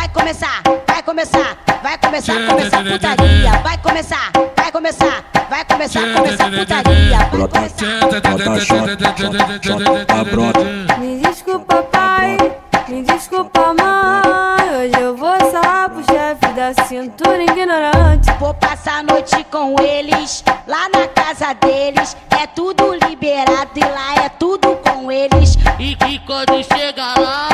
vai começar, vai começar, vai começar, começar putaria. Vai começar, vai começar, vai começar, começar putaria. Brota, brota. Me desculpa, pai, me desculpa, mãe. Hoje eu vou sarrar pro chefe da cintura ignorante. Vou passar a noite com eles, lá na casa deles. É tudo liberado e lá é tudo com eles. E quando chega lá,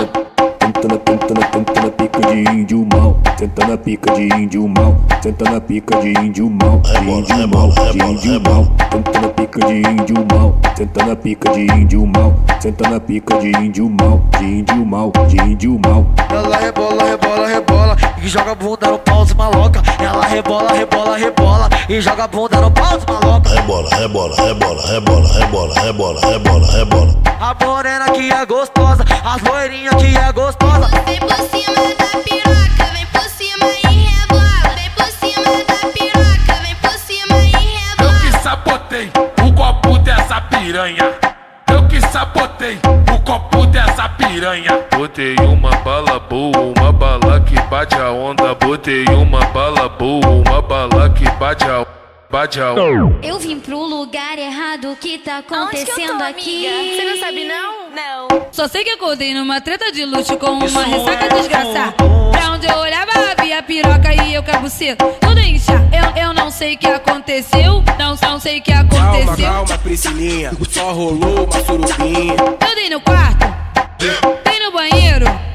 Tenta na pica de índio mal, tenta na pica de índio mal, tenta na pica de índio mal, de índio mal, de índio mal, tenta na pica de índio mal, tenta na pica de índio mal, tenta na pica de índio mal, de índio mal, de índio mal. Ela rebola, rebola, rebola e joga a bunda no pau de maloca. Ela rebola, rebola, rebola e joga a bunda no pau de maloca. Rebola, rebola, rebola, rebola, rebola, rebola, rebola, rebola. A morena que é gostosa, as loirinhas que é gostosa. Vem por cima da piroca, vem por cima e rebola. Vem por cima da piroca, vem por cima e rebola. Eu que sabotei o copo dessa piranha. Eu que sabotei o copo dessa piranha. Botei uma bala boa, uma bala que bate a onda. Botei uma bala boa, uma bala que bate a onda. Eu vim pro lugar errado, o que tá acontecendo Onde que eu tô, aqui? amiga? Você não sabe não? Não. Só sei que acordei numa treta de luxo com uma ressaca desgraçada. Pra onde eu olhava havia piroca e eu cabuceta. Tudo incha, eu não sei o que aconteceu. Não sei o que aconteceu. Calma, Priscilinha, só rolou uma surubinha. Eu dei no quarto, dei no banheiro.